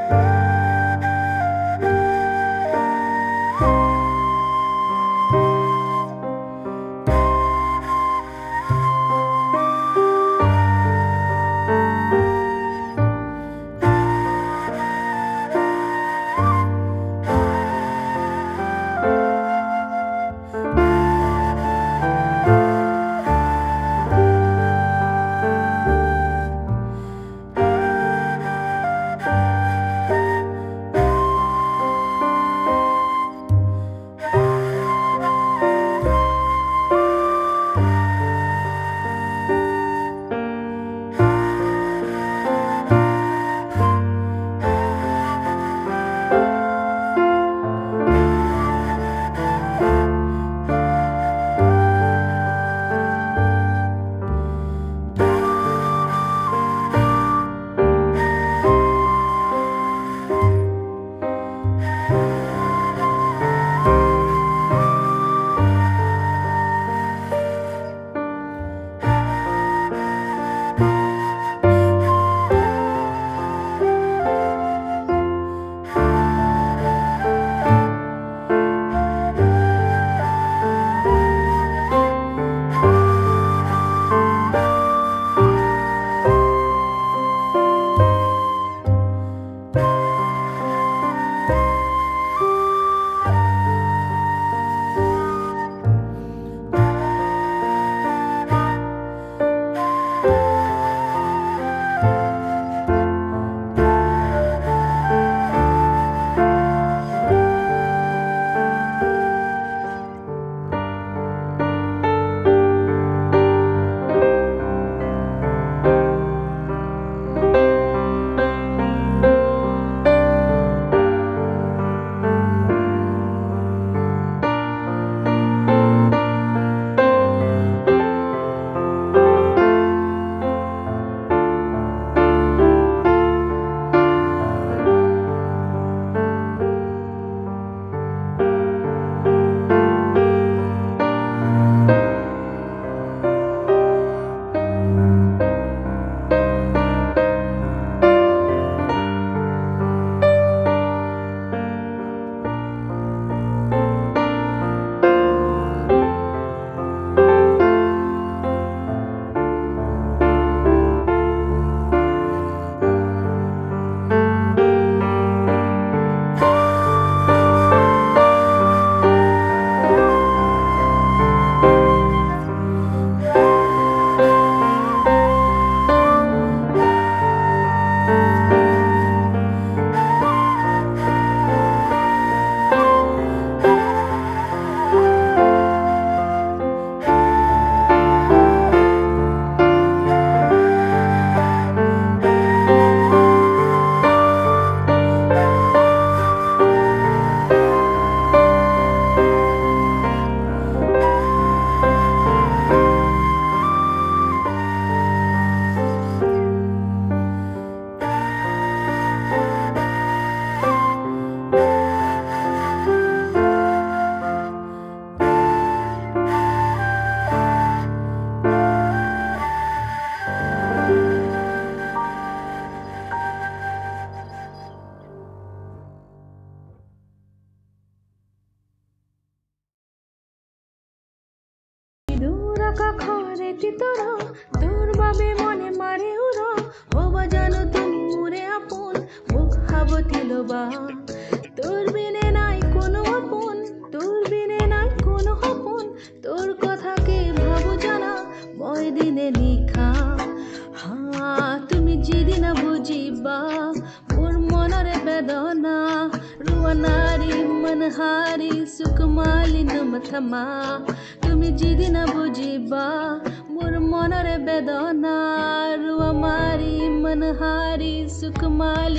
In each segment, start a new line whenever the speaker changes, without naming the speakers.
বেটি তোরা তোর বাবে মনে মারে উড়ো ও বাজানো তুমি মুরে আপন মুখ হাবতিলো বা তোর বিনে নাই কোনো আপন তোর বিনে নাই কোনো আপন তোর কথা কে ভাবো জানা মই দিনে লিখা তুমি যদি না বুঝিবা মোর মনরে বেদনা রুয়ানারি মনহারি সুকুমালি নমথমা তুমি যদি না বুঝিবা মোর মনরে বেদনা রুয়ামারি মনহারি সুকুমালি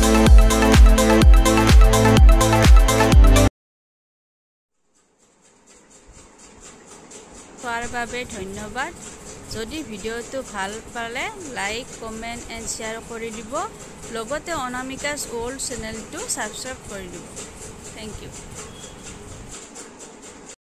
চোৱাৰ বাবে ধন্যবাদ। যদি ভিডিঅ'টো ভাল পালে লাইক কমেণ্ট এণ্ড শ্বেয়াৰ কৰি দিব লগতে অনামিকাছ ৱৰ্ল্ড চেনেলটো ছাবস্ক্ৰাইব কৰি দিব। Thank U.